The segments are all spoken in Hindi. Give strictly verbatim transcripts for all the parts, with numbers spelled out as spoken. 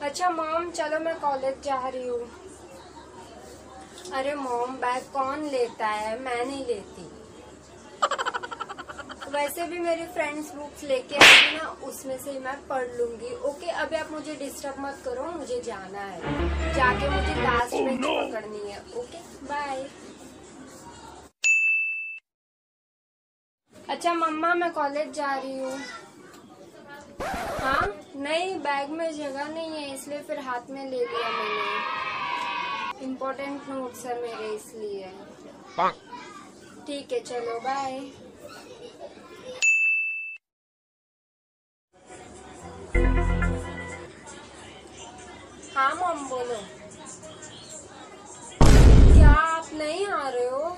अच्छा मॉम, चलो मैं कॉलेज जा रही हूँ। अरे मॉम, बैग कौन लेता है, मैं नहीं लेती। वैसे भी मेरी फ्रेंड्स बुक्स लेके आएगी ना, उसमें से मैं पढ़ लूंगी। ओके, अभी आप मुझे डिस्टर्ब मत करो, मुझे जाना है। जाके मुझे लास्ट बेंच oh, no. पकड़नी है। Okay bye. अच्छा मम्मा, मैं कॉलेज जा रही हूँ। हाँ नहीं, बैग में जगह नहीं है, इसलिए फिर हाथ में ले लिया मैंने। इम्पोर्टेंट नोट्स है मेरे, इसलिए। ठीक है, चलो बाय। हाँ मम, बोलो। क्या आप नहीं आ रहे हो?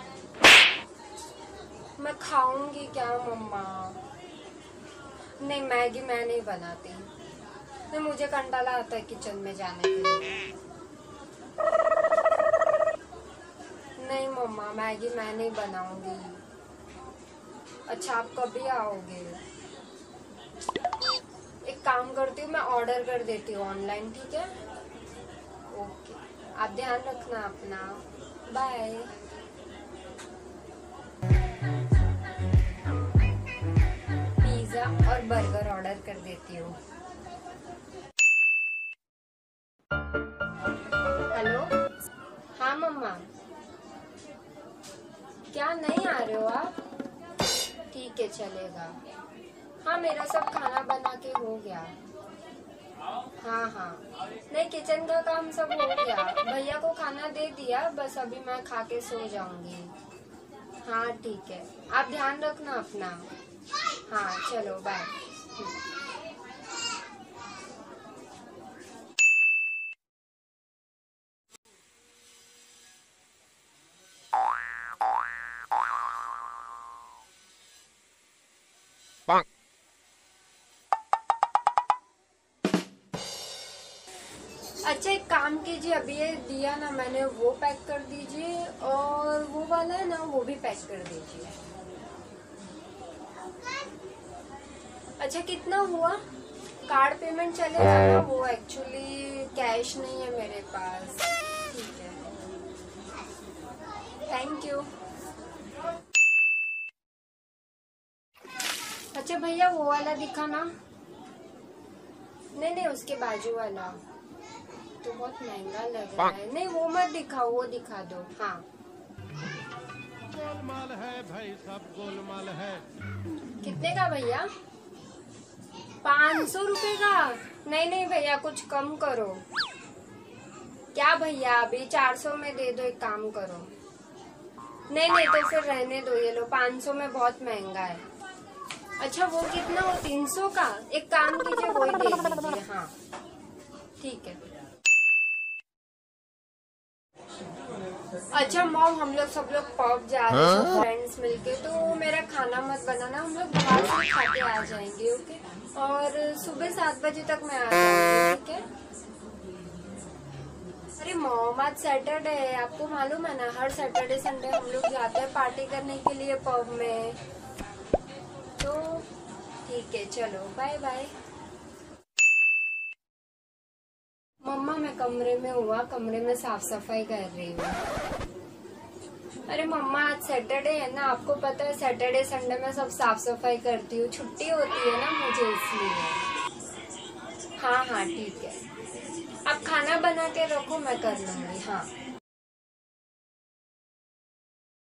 मैं खाऊंगी क्या मम्मा? नहीं, मैगी मैं नहीं बनाती। नहीं, मुझे कंटाला आता है किचन में जाने के लिए। नहीं मम्मा, मैगी मैं नहीं बनाऊंगी। अच्छा, आप कभी आओगे? एक काम करती हूँ, मैं ऑर्डर कर देती हूँ ऑनलाइन, ठीक है? ओके, आप ध्यान रखना अपना। बाय। पिज्जा और बर्गर ऑर्डर कर देती हूँ। हेलो, हाँ मम्मा। क्या नहीं आ रहे हो आप? ठीक है, चलेगा। हाँ, मेरा सब खाना बना के हो गया। हाँ हाँ, नहीं, किचन का काम सब हो गया। भैया को खाना दे दिया, बस अभी मैं खा के सो जाऊंगी। हाँ ठीक है, आप ध्यान रखना अपना। हाँ चलो बाय। अच्छा, एक काम कीजिए, अभी ये दिया ना मैंने, वो पैक कर दीजिए, और वो वाला है ना, वो भी पैक कर दीजिए। अच्छा, कितना हुआ? कार्ड पेमेंट चलेगा ना? वो एक्चुअली कैश नहीं है मेरे पास। ठीक है, थैंक यू। अच्छा भैया, वो वाला दिखा ना? नहीं नहीं, उसके बाजू वाला तो बहुत महंगा लग रहा है। नहीं, वो मत दिखाओ, वो दिखा दो। हाँ, गोलमाल है भाई, सब गोलमाल है। कितने का भैया? पाँच सौ रुपए का? नहीं नहीं भैया, कुछ कम करो। क्या भैया, अभी चार सौ में दे दो, एक काम करो। नहीं नहीं, तो फिर रहने दो, ये लो, पाँच सौ में बहुत महंगा है। अच्छा, वो कितना? वो तीन सौ का? एक काम कीजिए, वो ही दे दीजिए। हाँ ठीक है। अच्छा मॉम, हम लोग सब लोग पब जा रहे हैं, सब फ्रेंड्स मिलके, तो मेरा खाना मत बनाना, हम लोग बाहर से खा के आ जाएंगे। ओके, और सुबह सात बजे तक मैं आ जाऊंगी, ठीक है? अरे मॉम, आज सैटरडे है, आपको मालूम है ना, हर सैटरडे संडे हम लोग जाते हैं पार्टी करने के लिए पब में। तो ठीक है, चलो बाय बाय। मम्मा, मैं कमरे में हुआ, कमरे में साफ सफाई कर रही हूँ। अरे मम्मा, आज सैटरडे है ना, आपको पता है सैटरडे संडे में सब साफ सफाई करती हूँ, छुट्टी होती है ना मुझे, इसलिए। हाँ हाँ ठीक है, आप खाना बना के रखो, मैं कर लूंगी। हाँ।